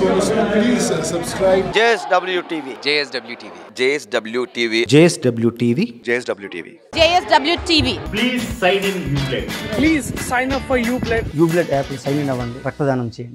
So please subscribe. JSW TV. JSW TV. JSW TV. JSW TV. JSW TV. JSW TV. Please sign in Uplay. Please sign up for Uplay. Ubled app sign in అవ్వండి, రక్తదానం చేయండి.